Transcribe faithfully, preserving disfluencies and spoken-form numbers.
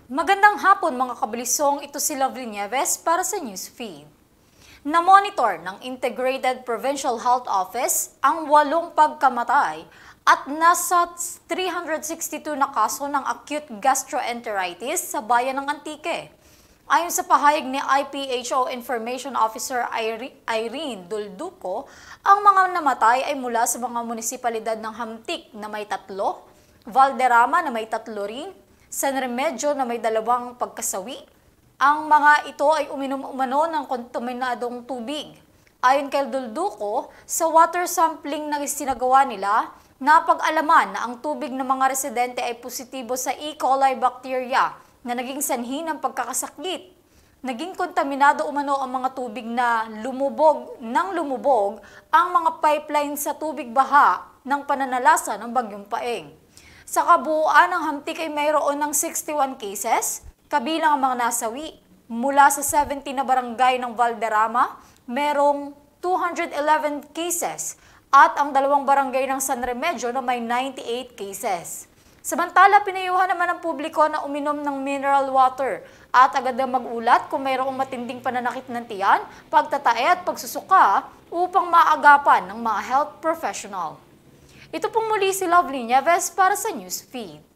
Magandang hapon mga kabalisong, ito si Lovely Nieves para sa Newsfeed. Namonitor ng Integrated Provincial Health Office ang walong pagkamatay at nasa three hundred sixty-two na kaso ng acute gastroenteritis sa bayan ng Antique. Ayon sa pahayag ni I P H O Information Officer Irene Dulduco, ang mga namatay ay mula sa mga munisipalidad ng Hamtik na may tatlo, Valderrama na may tatlo rin, San Remedyo na may dalawang pagkasawi. Ang mga ito ay uminom-umano ng kontaminadong tubig. Ayon kay Dulduco, sa water sampling na sinagawa nila, napag-alaman na ang tubig ng mga residente ay positibo sa E. coli bacteria na naging sanhi ng pagkakasakit. Naging kontaminado umano ang mga tubig na lumubog nang lumubog ang mga pipeline sa tubig baha ng pananalasa ng Bagyong Paeng. Sa kabuuan ng Hamtik ay mayroon ng sixty-one cases, kabilang ang mga nasawi. Mula sa seventeen na barangay ng Valderrama, merong two hundred eleven cases at ang dalawang barangay ng San Remedyo na may ninety-eight cases. Samantala, pinayuhan naman ng publiko na uminom ng mineral water at agad na mag-ulat kung mayroong matinding pananakit ng tiyan, pagtatae at pagsusuka upang maagapan ng mga health professional. Ito pong muli si Lovely Nieves para sa Newsfeed.